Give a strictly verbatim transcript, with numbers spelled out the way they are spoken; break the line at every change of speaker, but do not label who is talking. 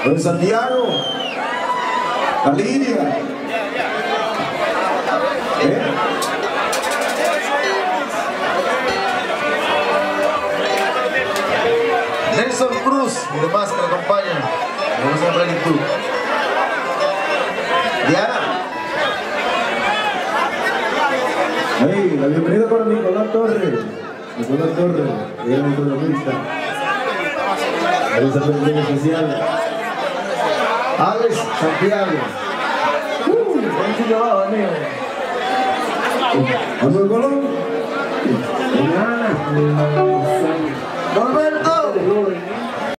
Don Santiago, la Lidia. ¿Eh?
Nelson Cruz y demás que le acompañan. Vamos a plenitud. Diana.
Hey, la bienvenida para Nicolás Torres. Nicolás Torres, que es nuestro economista. Esa presentación especial. Alex Santiago. Uh, un chico abajo, amigo. Vamos al Colón. Norberto.